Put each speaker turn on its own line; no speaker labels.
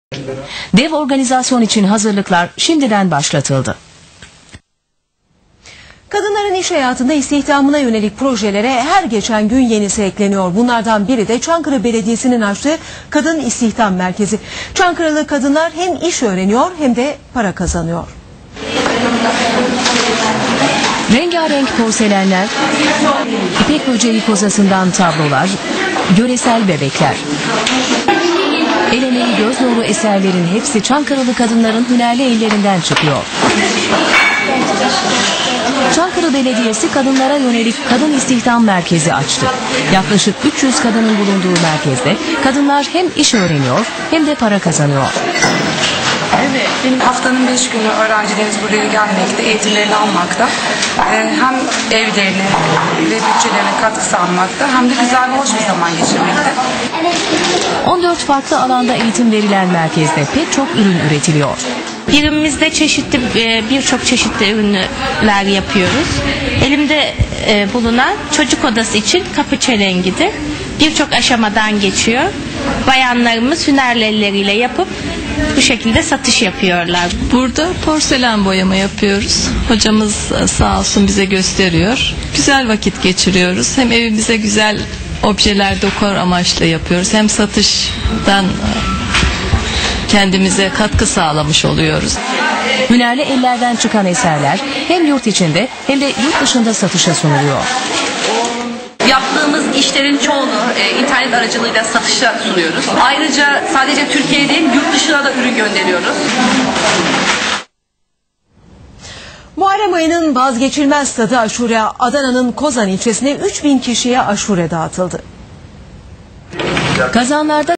Dev organizasyon için hazırlıklar şimdiden başlatıldı.
Kadınların iş hayatında istihdamına yönelik projelere her geçen gün yenisi ekleniyor. Bunlardan biri de Çankırı Belediyesi'nin açtığı Kadın İstihdam Merkezi. Çankırılı kadınlar hem iş öğreniyor hem de para kazanıyor.
Rengarenk porselenler, ipek böceği kozasından tablolar, yöresel bebekler. El emeği göz nuru eserlerin hepsi Çankırılı kadınların hünerli ellerinden çıkıyor. Çankırı Belediyesi kadınlara yönelik Kadın İstihdam Merkezi açtı. Yaklaşık 300 kadının bulunduğu merkezde kadınlar hem iş öğreniyor hem de para kazanıyor.
Evet, benim haftanın 5 günü öğrencilerimiz buraya gelmekte, eğitimlerini almakta. Hem evlerine ve bütçelerine katkı sağlamakta hem de güzel ve hoş bir zaman geçirmekte.
14 farklı alanda eğitim verilen merkezde pek çok ürün üretiliyor.
Birimimizde birçok çeşitli ürünler yapıyoruz. Elimde bulunan çocuk odası için kapı çelengidir. Birçok aşamadan geçiyor. Bayanlarımız hünerli elleriyle yapıp bu şekilde satış yapıyorlar.
Burada porselen boyama yapıyoruz. Hocamız sağ olsun bize gösteriyor. Güzel vakit geçiriyoruz. Hem evimize güzel objeler dekor amaçlı yapıyoruz. Hem satıştan kendimize katkı sağlamış oluyoruz.
Hünerli ellerden çıkan eserler hem yurt içinde hem de yurt dışında satışa sunuluyor.
Yaptığımız işlerin çoğunu internet aracılığıyla satışa sunuyoruz. Ayrıca sadece Türkiye'de değil, yurt dışına da ürün gönderiyoruz.
Muharrem ayının vazgeçilmez tadı aşure, Adana'nın Kozan ilçesine 3000 kişiye aşure dağıtıldı.
Kazanlarda